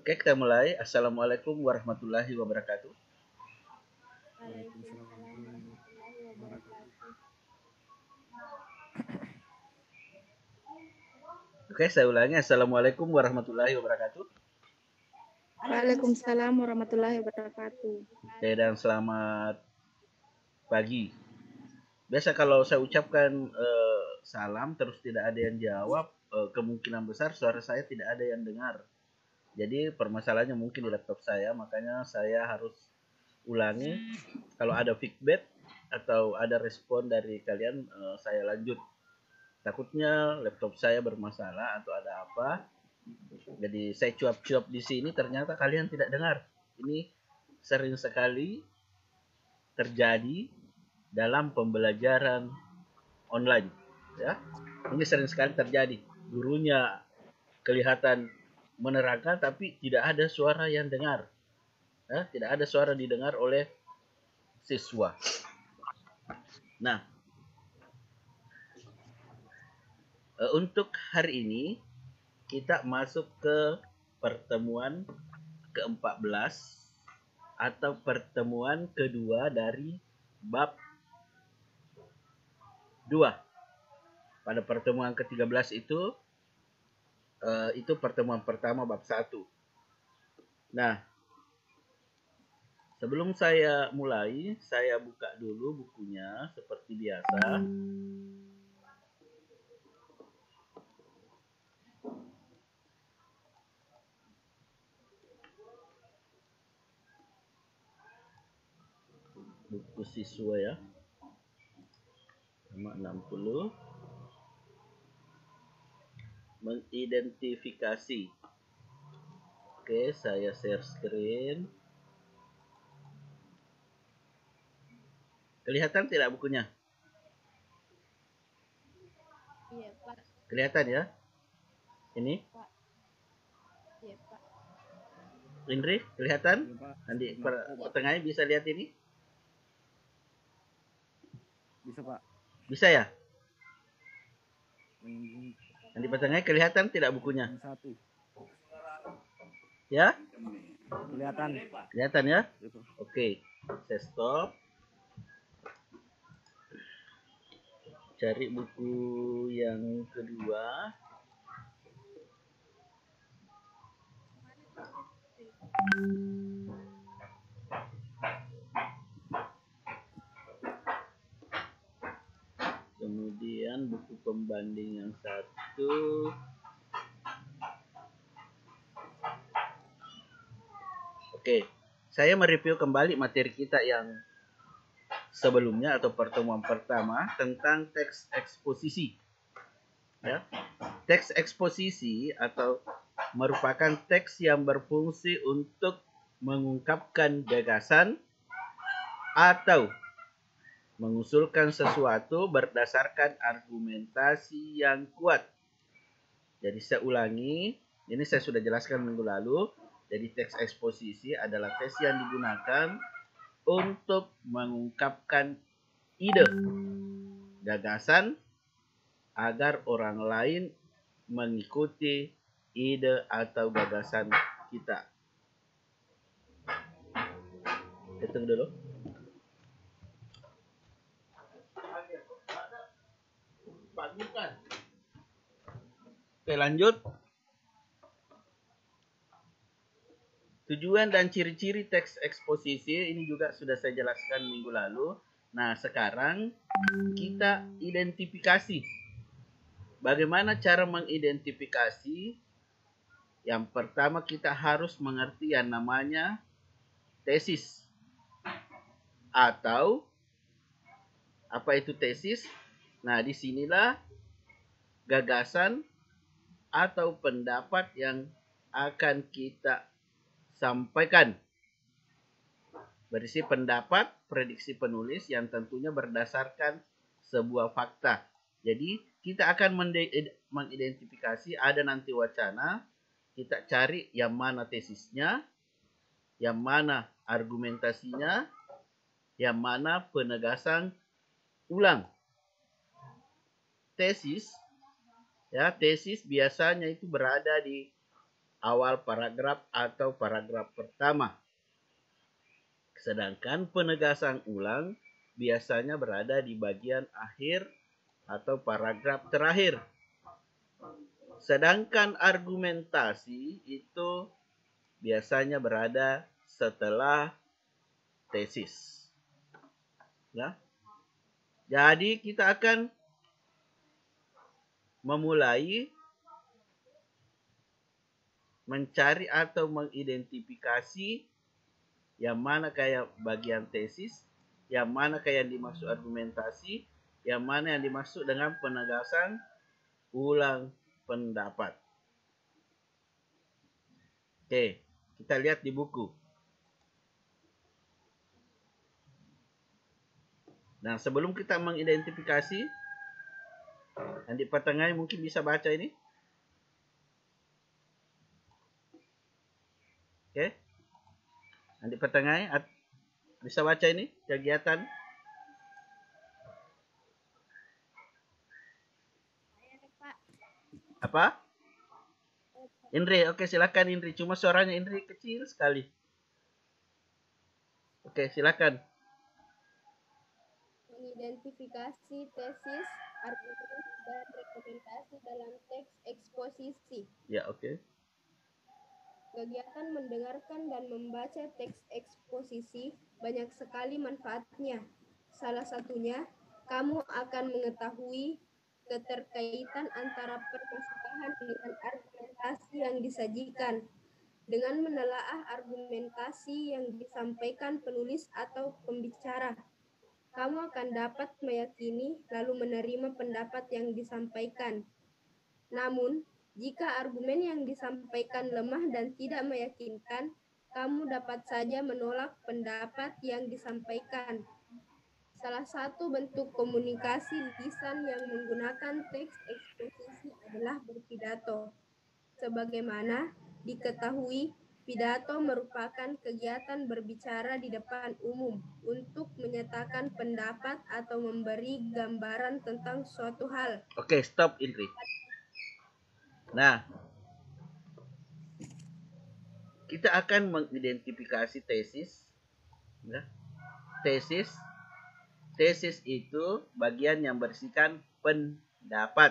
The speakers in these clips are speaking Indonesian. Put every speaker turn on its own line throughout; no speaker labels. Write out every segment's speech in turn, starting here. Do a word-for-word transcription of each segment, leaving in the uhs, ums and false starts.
Oke, kita mulai. Assalamualaikum warahmatullahi wabarakatuh.
Waalaikumsalam warahmatullahi wabarakatuh.
Oke, saya ulangi. Assalamualaikum warahmatullahi wabarakatuh.
Waalaikumsalam warahmatullahi wabarakatuh.
Oke, dan selamat pagi. Biasa kalau saya ucapkan eh, salam terus tidak ada yang jawab, eh, kemungkinan besar suara saya tidak ada yang dengar. Jadi permasalahannya mungkin di laptop saya, makanya saya harus ulangi. Kalau ada feedback atau ada respon dari kalian, eh, saya lanjut. Takutnya laptop saya bermasalah atau ada apa. Jadi saya cuap-cuap di sini ternyata kalian tidak dengar. Ini sering sekali terjadi dalam pembelajaran online, ya. Ini sering sekali terjadi. Gurunya kelihatan menerangkan tapi tidak ada suara yang dengar. Ya, tidak ada suara didengar oleh siswa. Nah, untuk hari ini kita masuk ke pertemuan keempat belas atau pertemuan kedua dari bab dua. Pada pertemuan ke tiga belas itu uh, itu pertemuan pertama bab satu. Nah, sebelum saya mulai, saya buka dulu bukunya seperti biasa. Buku siswa ya. Nomor enam puluh. Mengidentifikasi. Oke, saya share screen. Kelihatan tidak bukunya?
Iya, Pak.
Kelihatan ya? Ini?
Pak. Iya, Pak.
Indri, kelihatan?
Iya, Pak.
Nanti
Nah,
per,
oh, Pak.
pertengahnya bisa lihat ini?
Bisa, Pak.
Bisa ya?
Yang
Nanti pertengahnya kelihatan tidak bukunya?
satu.
Ya?
Kelihatan.
Kelihatan ya?
Gitu.
Oke, saya stop. Cari buku yang kedua. Kemudian buku pembanding yang satu. Oke, saya mereview kembali materi kita yang sebelumnya atau pertemuan pertama tentang teks eksposisi. Ya. Teks eksposisi atau merupakan teks yang berfungsi untuk mengungkapkan gagasan atau mengusulkan sesuatu berdasarkan argumentasi yang kuat. Jadi saya ulangi, ini saya sudah jelaskan minggu lalu. Jadi teks eksposisi adalah teks yang digunakan untuk mengungkapkan ide, gagasan, agar orang lain mengikuti ide atau gagasan kita. Hitung dulu. Oke, lanjut. Tujuan dan ciri-ciri teks eksposisi ini juga sudah saya jelaskan minggu lalu. Nah, sekarang kita identifikasi. Bagaimana cara mengidentifikasi? Yang pertama kita harus mengerti yang namanya tesis. Atau apa itu tesis? Nah, disinilah gagasan atau pendapat yang akan kita sampaikan. Berisi pendapat, prediksi penulis yang tentunya berdasarkan sebuah fakta. Jadi kita akan mengidentifikasi, ada nanti wacana, kita cari yang mana tesisnya, yang mana argumentasinya, yang mana penegasan ulang. Tesis, ya tesis biasanya itu berada di awal paragraf atau paragraf pertama. Sedangkan penegasan ulang biasanya berada di bagian akhir atau paragraf terakhir. Sedangkan argumentasi itu biasanya berada setelah tesis. Ya. Jadi kita akan memulai mencari atau mengidentifikasi yang mana kayak bagian tesis, yang mana kayak yang dimaksud argumentasi, yang mana yang dimaksud dengan penegasan ulang pendapat. Oke, kita lihat di buku. Nah, sebelum kita mengidentifikasi, yang di pertengahan mungkin bisa baca ini. Oke. Yang di pertengahan bisa baca ini kegiatan. Apa? Indri, oke silakan Indri. Cuma suaranya Indri kecil sekali. Oke, silakan.
Mengidentifikasi tesis, argumen, dan rekomendasi dalam teks eksposisi.
Ya, oke.
Kegiatan mendengarkan dan membaca teks eksposisi banyak sekali manfaatnya. Salah satunya, kamu akan mengetahui keterkaitan antara permasalahan dengan argumentasi yang disajikan. Dengan menelaah argumentasi yang disampaikan penulis atau pembicara, kamu akan dapat meyakini lalu menerima pendapat yang disampaikan. Namun, jika argumen yang disampaikan lemah dan tidak meyakinkan, kamu dapat saja menolak pendapat yang disampaikan. Salah satu bentuk komunikasi lisan yang menggunakan teks eksposisi adalah berpidato. Sebagaimana diketahui, pidato merupakan kegiatan berbicara di depan umum untuk menyatakan pendapat atau memberi gambaran tentang suatu hal.
Oke, stop Indri. Nah, kita akan mengidentifikasi tesis. Ya. Tesis, tesis itu bagian yang berisikan pendapat.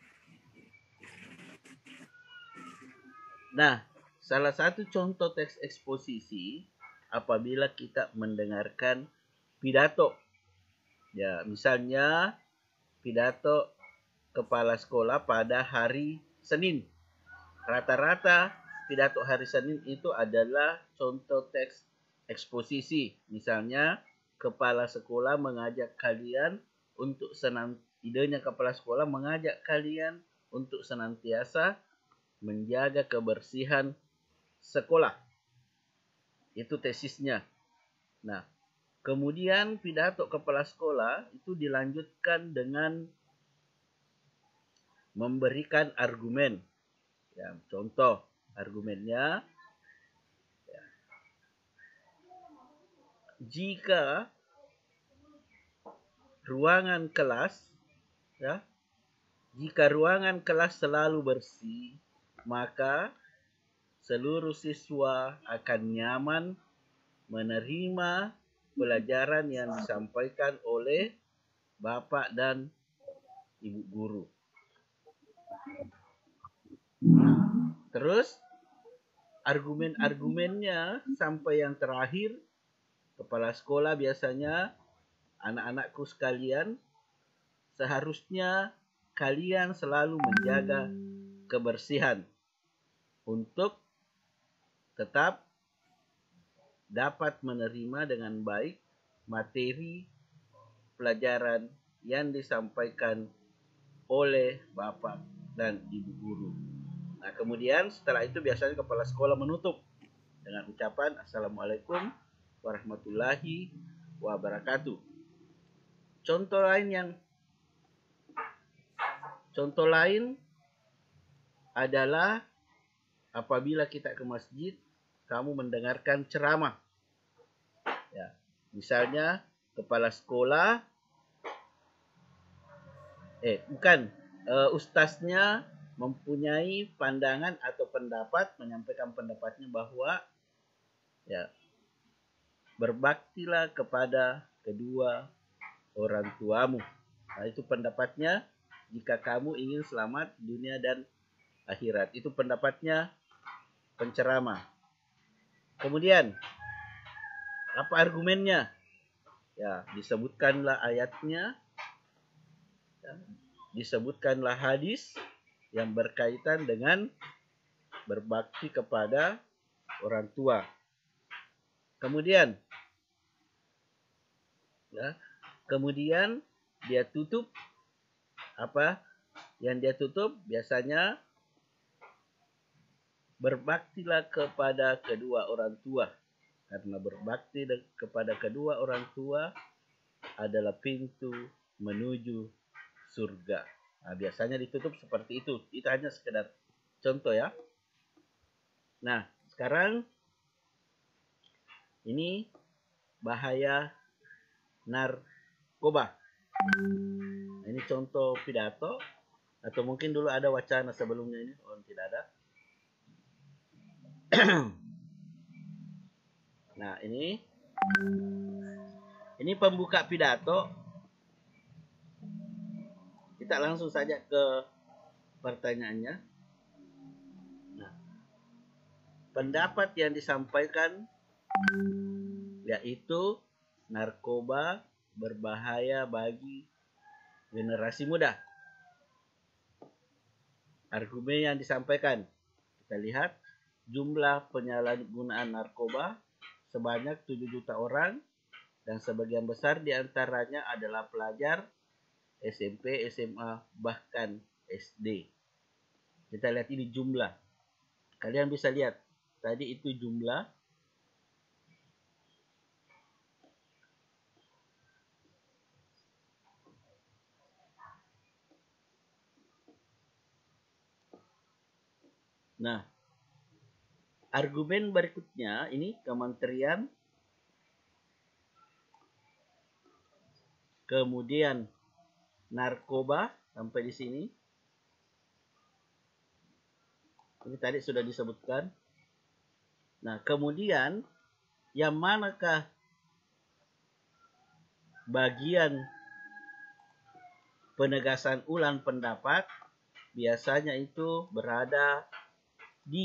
Nah, salah satu contoh teks eksposisi apabila kita mendengarkan pidato. Ya, misalnya pidato kepala sekolah pada hari Senin. Rata-rata pidato hari Senin itu adalah contoh teks eksposisi. Misalnya, kepala sekolah mengajak kalian untuk senantiasa, idenya kepala sekolah mengajak kalian untuk senantiasa menjaga kebersihan sekolah. Itu tesisnya. Nah, kemudian pidato kepala sekolah itu dilanjutkan dengan memberikan argumen. Ya, contoh argumennya, ya, jika ruangan kelas, ya, jika ruangan kelas selalu bersih, maka seluruh siswa akan nyaman menerima pelajaran yang disampaikan oleh Bapak dan Ibu guru. Terus argumen-argumennya sampai yang terakhir, kepala sekolah biasanya, anak-anakku sekalian, seharusnya kalian selalu menjaga kebersihan untuk tetap dapat menerima dengan baik materi pelajaran yang disampaikan oleh Bapak dan Ibu guru. Nah, kemudian setelah itu biasanya kepala sekolah menutup dengan ucapan Assalamualaikum warahmatullahi wabarakatuh. Contoh lain yang contoh lain adalah apabila kita ke masjid, kamu mendengarkan ceramah. Ya, misalnya kepala sekolah, eh bukan, uh, ustaznya mempunyai pandangan atau pendapat, menyampaikan pendapatnya bahwa ya berbaktilah kepada kedua orang tuamu. Nah, itu pendapatnya jika kamu ingin selamat dunia dan akhirat. Itu pendapatnya penceramah. Kemudian apa argumennya? Ya, disebutkanlah ayatnya, ya, disebutkanlah hadis yang berkaitan dengan berbakti kepada orang tua. Kemudian, ya, kemudian dia tutup apa? Yang dia tutup biasanya berbaktilah kepada kedua orang tua. Karena berbakti kepada kedua orang tua adalah pintu menuju surga. Nah, biasanya ditutup seperti itu. Itu hanya sekedar contoh ya. Nah, sekarang ini bahaya narkoba. Nah, ini contoh pidato. Atau mungkin dulu ada wacana sebelumnya ini. Oh, tidak ada. Nah, ini ini pembuka pidato. Kita langsung saja ke pertanyaannya. Nah, pendapat yang disampaikan yaitu narkoba berbahaya bagi generasi muda. Argumen yang disampaikan, kita lihat jumlah penyalahgunaan narkoba sebanyak tujuh juta orang dan sebagian besar diantaranya adalah pelajar S M P, S M A, bahkan S D. Kita lihat ini jumlah. Kalian bisa lihat, tadi itu jumlah. Nah, argumen berikutnya ini Kementerian, kemudian narkoba sampai di sini. Ini tadi sudah disebutkan. Nah, kemudian yang manakah bagian penegasan ulang pendapat? Biasanya itu berada di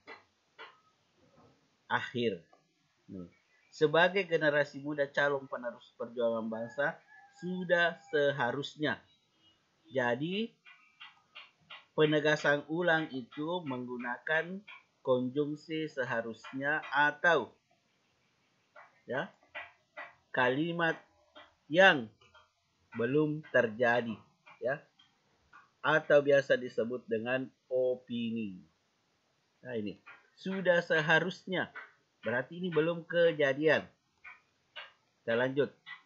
akhir. Sebagai generasi muda calon penerus perjuangan bangsa, sudah seharusnya. Jadi penegasan ulang itu menggunakan konjungsi seharusnya atau ya kalimat yang belum terjadi, ya, atau biasa disebut dengan opini. Nah, ini sudah seharusnya, berarti ini belum kejadian. Kita lanjut.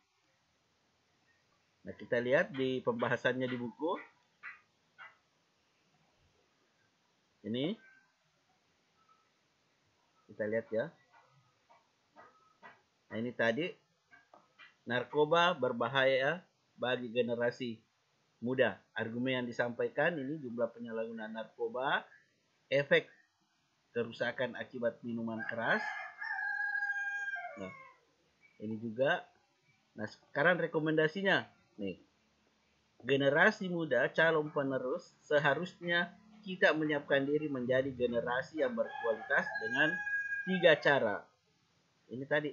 Nah, kita lihat di pembahasannya di buku. Ini kita lihat ya. Nah, ini tadi narkoba berbahaya bagi generasi muda. Argumen yang disampaikan ini jumlah penyalahgunaan narkoba, efek kerusakan akibat minuman keras. Nah, ini juga. Nah, sekarang rekomendasinya. Nih, generasi muda calon penerus seharusnya kita menyiapkan diri menjadi generasi yang berkualitas dengan tiga cara. Ini tadi.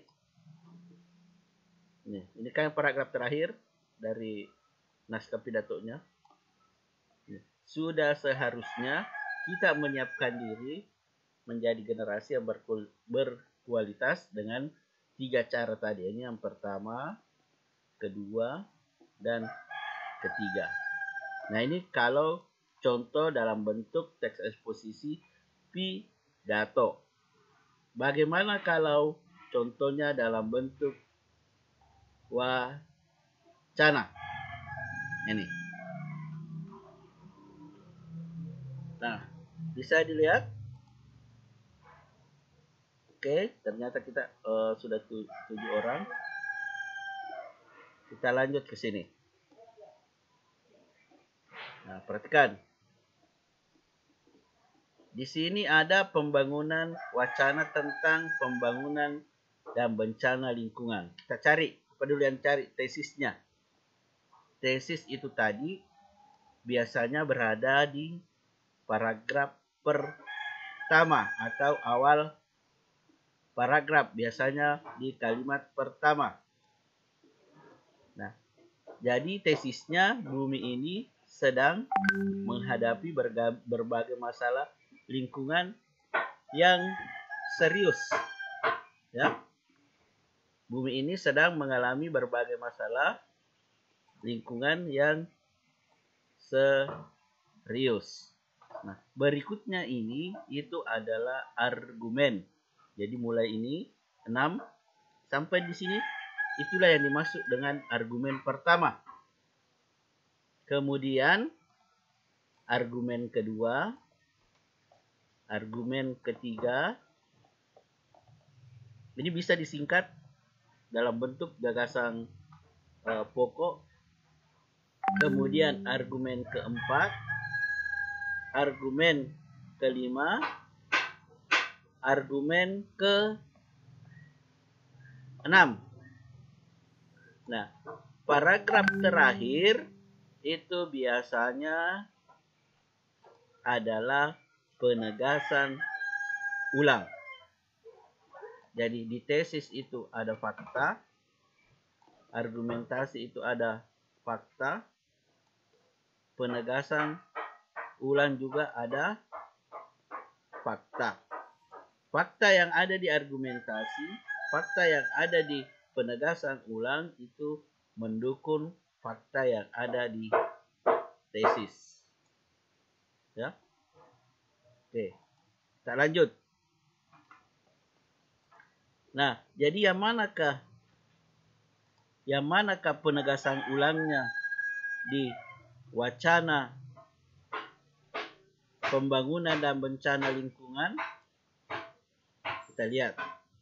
Nih, ini kan paragraf terakhir dari naskah pidatonya. Nih, sudah seharusnya kita menyiapkan diri menjadi generasi yang berkualitas dengan tiga cara tadi. Ini yang pertama, kedua, dan ketiga. Nah, ini kalau contoh dalam bentuk teks eksposisi pidato. Bagaimana kalau contohnya dalam bentuk wacana? Ini. Nah, bisa dilihat. Oke, ternyata kita uh, sudah tu, tujuh orang. Kita lanjut ke sini. Nah, perhatikan. Di sini ada pembangunan wacana tentang pembangunan dan bencana lingkungan. Kita cari, apa dulu yang cari tesisnya. Tesis itu tadi biasanya berada di paragraf pertama atau awal paragraf, biasanya di kalimat pertama. Nah, jadi tesisnya bumi ini sedang menghadapi berbagai masalah lingkungan yang serius. Ya. Bumi ini sedang mengalami berbagai masalah lingkungan yang serius. Nah, berikutnya ini itu adalah argumen. Jadi mulai ini enam sampai di sini itulah yang dimaksud dengan argumen pertama. Kemudian argumen kedua, argumen ketiga, ini bisa disingkat dalam bentuk gagasan uh, pokok. Kemudian argumen keempat, argumen kelima, argumen ke enam. Nah, paragraf terakhir itu biasanya adalah penegasan ulang. Jadi di tesis itu ada fakta, argumentasi itu ada fakta, penegasan ulang juga ada fakta. Fakta yang ada di argumentasi, fakta yang ada di penegasan ulang itu mendukung fakta yang ada di tesis. Ya. Oke. Kita lanjut. Nah, jadi yang manakah yang manakah penegasan ulangnya di wacana pembangunan dan bencana lingkungan? Kita lihat.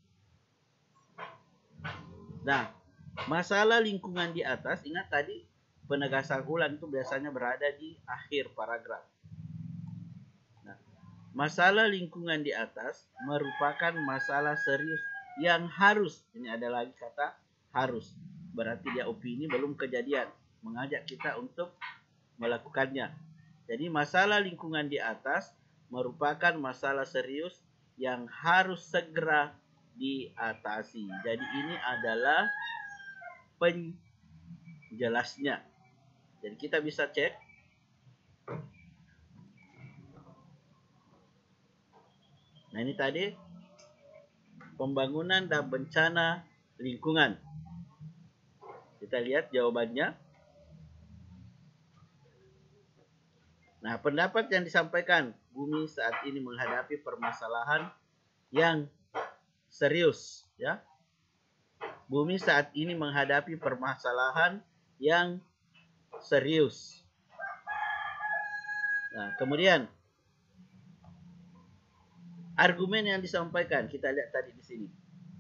Nah, masalah lingkungan di atas, ingat tadi penegasan ulang itu biasanya berada di akhir paragraf. Nah, masalah lingkungan di atas merupakan masalah serius yang harus, ini ada lagi kata harus, berarti dia opini belum kejadian, mengajak kita untuk melakukannya. Jadi masalah lingkungan di atas merupakan masalah serius yang harus segera diatasi. Jadi ini adalah penjelasnya. Jadi kita bisa cek. Nah, ini tadi pembangunan dan bencana lingkungan. Kita lihat jawabannya. Nah, pendapat yang disampaikan, bumi saat ini menghadapi permasalahan yang serius, ya. Bumi saat ini menghadapi permasalahan yang serius. Nah, kemudian argumen yang disampaikan kita lihat tadi di sini.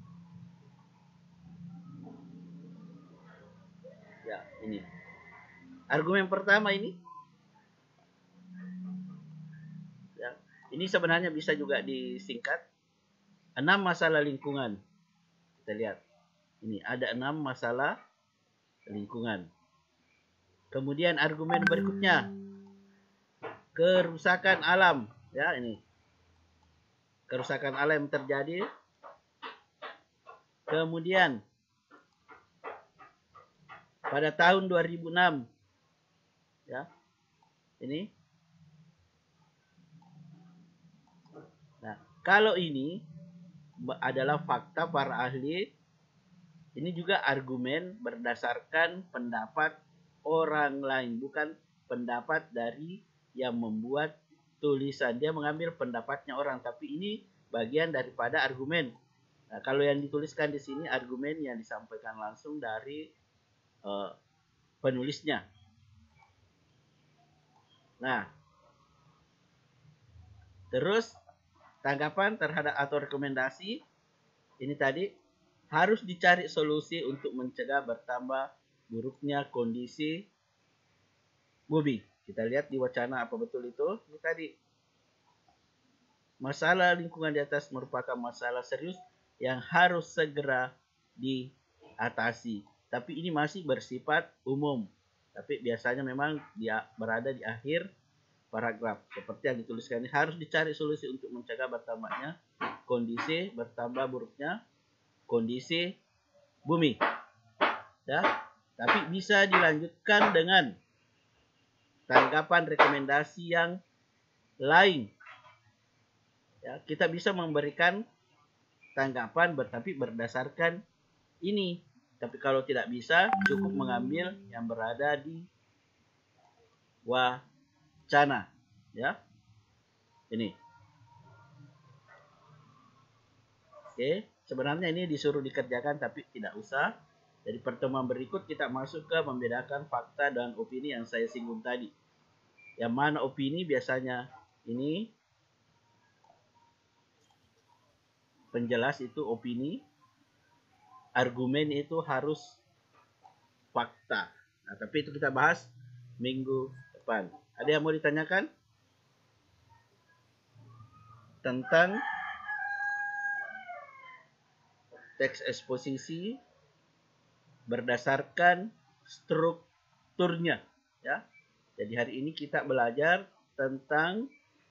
Ya, ini. Argumen pertama ini. Ya, ini sebenarnya bisa juga disingkat. Enam masalah lingkungan. Kita lihat. Ini ada enam masalah lingkungan. Kemudian argumen berikutnya. Kerusakan alam. Ya, ini. Kerusakan alam yang terjadi. Kemudian pada tahun dua ribu enam. Ya. Ini. Nah, kalau ini adalah fakta para ahli, ini juga argumen berdasarkan pendapat orang lain, bukan pendapat dari yang membuat tulisan. Dia mengambil pendapatnya orang, tapi ini bagian daripada argumen. Nah, kalau yang dituliskan di sini argumen yang disampaikan langsung dari uh, penulisnya. Nah, terus tanggapan terhadap atau rekomendasi ini tadi harus dicari solusi untuk mencegah bertambah buruknya kondisi bumi. Kita lihat di wacana apa betul itu. Ini tadi masalah lingkungan di atas merupakan masalah serius yang harus segera diatasi. Tapi ini masih bersifat umum. Tapi biasanya memang dia berada di akhir paragraf. Seperti yang dituliskan ini, harus dicari solusi untuk mencegah bertambahnya kondisi bertambah buruknya kondisi bumi. Ya, tapi bisa dilanjutkan dengan tanggapan rekomendasi yang lain. Ya, kita bisa memberikan tanggapan tapi berdasarkan ini. Tapi kalau tidak bisa, cukup mengambil yang berada di wacana. Ya, ini. Oke, sebenarnya ini disuruh dikerjakan tapi tidak usah. Jadi pertemuan berikut kita masuk ke membedakan fakta dan opini yang saya singgung tadi. Yang mana opini biasanya ini penjelas itu opini, argumen itu harus fakta. Nah, tapi itu kita bahas minggu depan. Ada yang mau ditanyakan tentang teks eksposisi berdasarkan strukturnya, ya. Jadi hari ini kita belajar tentang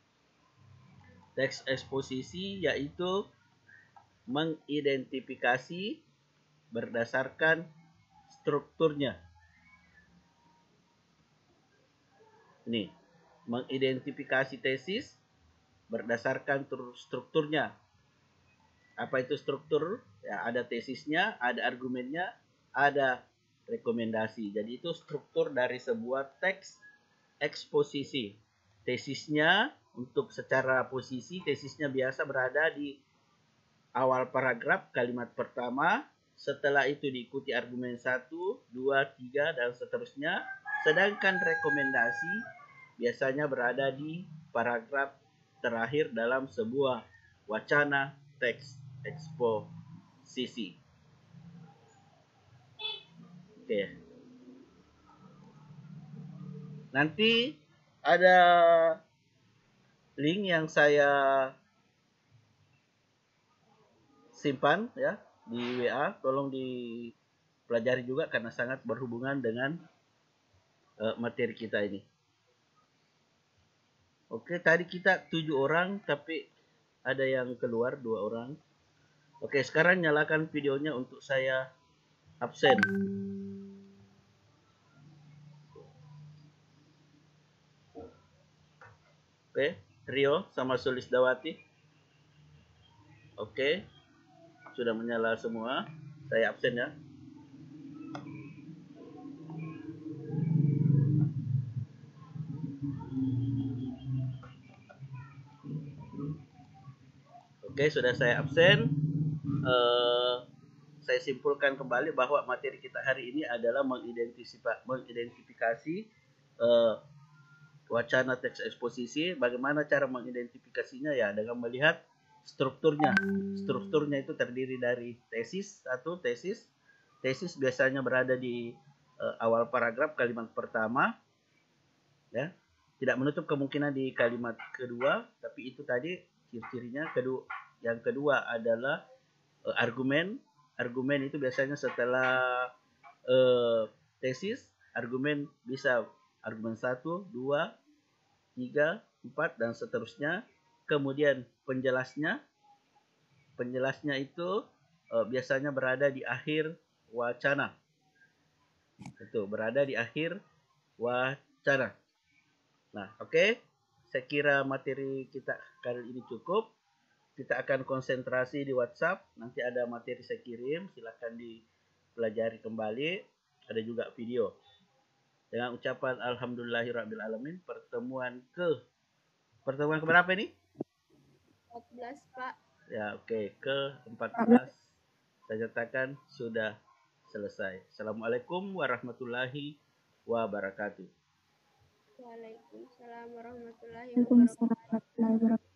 teks eksposisi, yaitu mengidentifikasi berdasarkan strukturnya. Ini, mengidentifikasi tesis berdasarkan strukturnya. Apa itu struktur? Ya, ada tesisnya, ada argumennya, ada rekomendasi. Jadi itu struktur dari sebuah teks eksposisi. Tesisnya untuk secara posisi, tesisnya biasa berada di awal paragraf kalimat pertama. Setelah itu diikuti argumen satu, dua, tiga, dan seterusnya. Sedangkan rekomendasi biasanya berada di paragraf terakhir dalam sebuah wacana teks eksposisi. Oke. Nanti ada link yang saya simpan ya di W A, tolong dipelajari juga karena sangat berhubungan dengan uh, materi kita ini. Oke, tadi kita tujuh orang tapi ada yang keluar dua orang. Oke, sekarang nyalakan videonya untuk saya absen. Oke, Rio sama Sulisdawati. Oke, sudah menyala semua. Saya absen ya. Oke, sudah saya absen. Uh, saya simpulkan kembali bahwa materi kita hari ini adalah mengidentifikasi, mengidentifikasi uh, wacana teks eksposisi. Bagaimana cara mengidentifikasinya? Ya, dengan melihat strukturnya. Strukturnya itu terdiri dari tesis, satu tesis. Tesis biasanya berada di uh, awal paragraf kalimat pertama. Ya, tidak menutup kemungkinan di kalimat kedua, tapi itu tadi ciri-cirinya. Kedua, yang kedua adalah uh, argumen. Argumen itu biasanya setelah uh, tesis, argumen bisa argumen satu, dua, tiga, empat, dan seterusnya. Kemudian penjelasnya. Penjelasnya itu uh, biasanya berada di akhir wacana. Itu berada di akhir wacana. Nah, oke. Okay. Saya kira materi kita kali ini cukup. Kita akan konsentrasi di WhatsApp. Nanti ada materi saya kirim. Silahkan dipelajari kembali. Ada juga video. Dengan ucapan alhamdulillahirrabbilalamin. Pertemuan ke... Pertemuan ke berapa ini?
empat belas, Pak.
Ya, oke. Okay. Ke empat belas. Saya nyatakan sudah selesai. Assalamualaikum warahmatullahi wabarakatuh.
Waalaikumsalam warahmatullahi
Waalaikumsalam
wabarakatuh.
warahmatullahi wabarakatuh.